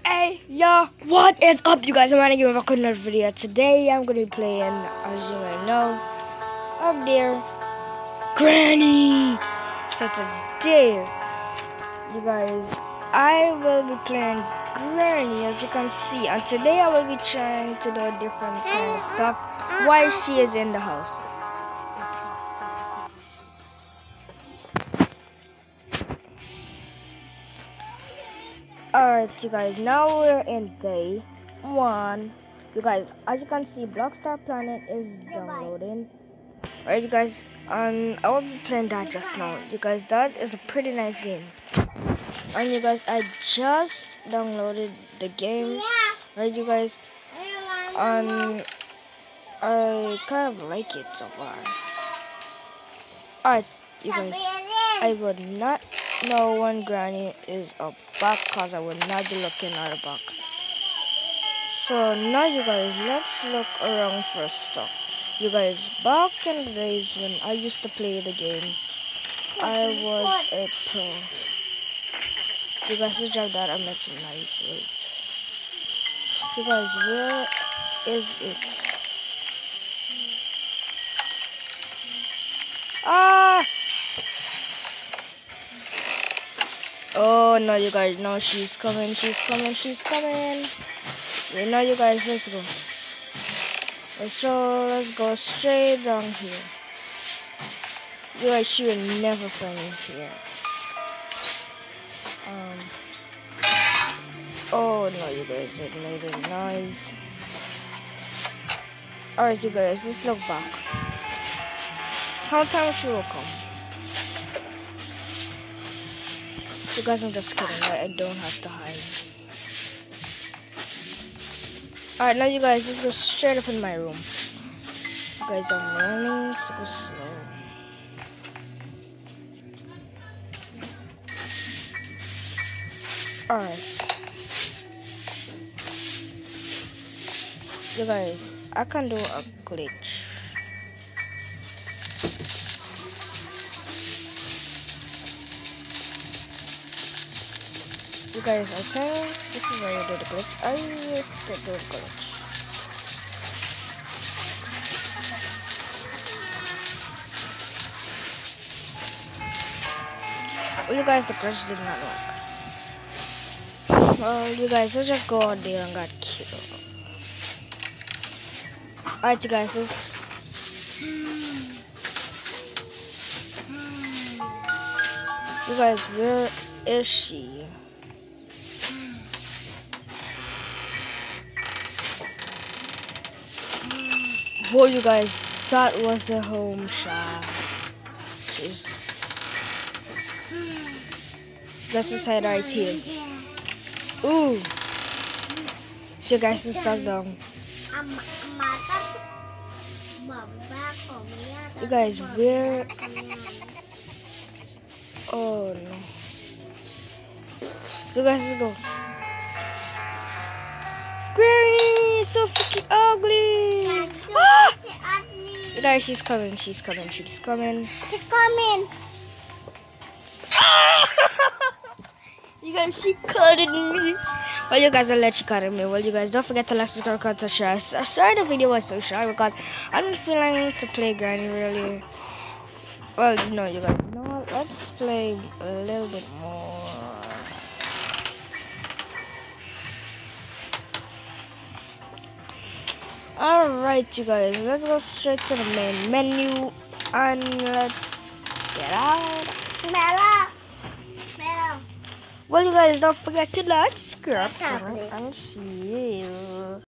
Hey, yo, what is up, you guys? I'm gonna give back another video. Today, I'm gonna be playing, as you may know, up there, Granny. So today, you guys, I will be playing Granny, as you can see. And today, I will be trying to do different kind of stuff while she is in the house. Alright, you guys, now we're in day 1. You guys, as you can see, Blockstar Planet is downloading. Alright, you guys, I will be playing that just now. You guys, that is a pretty nice game. And you guys, I just downloaded the game. Right, you guys, I kind of like it so far. Alright, you guys, I would not know when Granny is a back because I would not be looking at a back. So now you guys, let's look around for stuff. You guys, back in the days when I used to play the game, I was a pro. You guys, let's drag that. I met some nice weight. You guys, where is it? Ah! Oh no, you guys, no, she's coming. You know, you guys, let's go. So let's go straight down here. You guys, she will never find me here. Oh no, you guys, it made a noise. Alright, you guys, let's look back. Sometimes she will come. You guys, I'm just kidding, right? I don't have to hide. Alright, now you guys, let's go straight up in my room. You guys, I'm learning so slow. Alright. You guys, I can do a glitch. You guys, I think this is how you do the glitch. I used to do the glitch. Well, you guys, the glitch did not work. Well, you guys, let's just go out there and get killed. Alright, you guys, let's... You guys, where is she? Whoa, you guys, that was the home shot. Jeez. Let's just head right here. Ooh. So you guys, just stuck down. You guys, where? Oh no. You guys, let's go. Granny, so freaking ugly. Ah! You guys, she's coming. You guys, she cutted me. Well, you guys, I'll let you cut me. Well, you guys, don't forget to like, subscribe, comment, and share. Sorry the video was so short because I don't feel like to play Granny really. Well, no, you guys, you know what? Let's play a little bit more. Alright, you guys, let's go straight to the main menu and let's get out. Bella. Well, you guys, don't forget to like, subscribe, and share.